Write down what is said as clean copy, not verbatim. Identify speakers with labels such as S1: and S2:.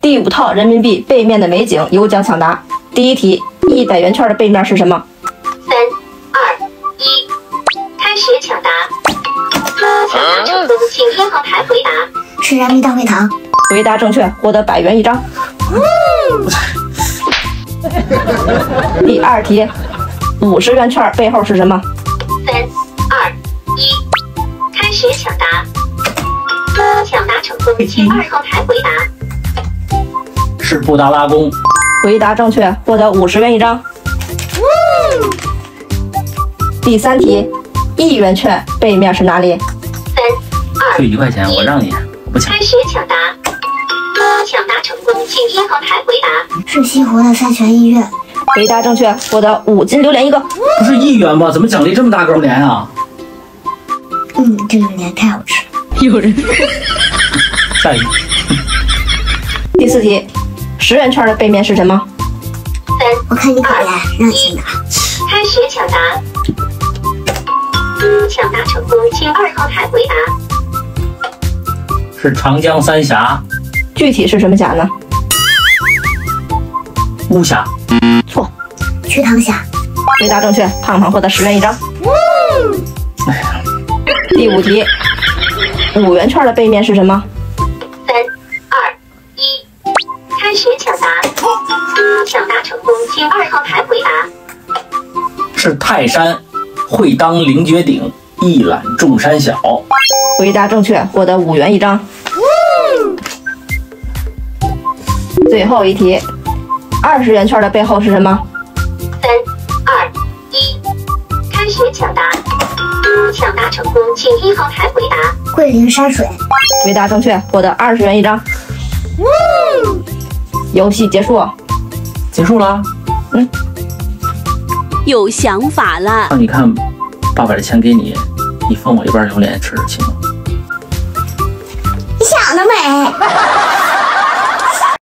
S1: 第5套人民币背面的美景有奖抢答。第1题，100元券的背面是什么
S2: ？3、2、1，开始抢答。抢答成功，请1号台回答。
S3: 是人民大会堂。
S1: 回答正确，获得100元1张。第2题，50元券背后是什么
S2: ？3、2、1，开始抢答。抢答成功，请2号台回答。
S4: 是布达拉宫。
S1: 回答正确，获得50元1张。第3题，1元券背面是哪里
S2: ？3、2、
S4: 就1块钱，我让你，我不抢。
S2: 开始抢答。抢答成功，请1号台回答。
S3: 是西湖的三泉医院。
S1: 回答正确，获得5斤榴莲1个。
S4: 不是1元吗？怎么奖励这么大个榴莲啊？
S3: 这榴莲太好吃了。
S1: 有人。
S4: 下一个。
S1: 第4题，10元券的背面是什么
S2: ？3、
S3: 我看你可怜，让你先拿。
S2: 开始抢答。抢答成功，请2号台回答。
S4: 是长江三峡。
S1: 具体是什么峡呢？
S4: 巫峡。
S1: 错。
S3: 瞿塘峡。
S1: 回答正确，胖胖获得10元1张。第5题，5元券的背面是什么
S2: ？3、2、1，开始抢答。抢答成功，请2号台回答。
S4: 是泰山，会当凌绝顶，一览众山小。
S1: 回答正确，获得5元1张。最后一题，20元券的背后是什么
S2: ？3、2、1，开始抢答。抢答成功，请1号台回答。
S3: 桂林山水。
S1: 回答正确，获得20元1张。游戏结束。
S4: 结束了。
S5: 有想法了。
S4: 那你看，爸把这钱给你，你分我一半榴莲吃，行吗？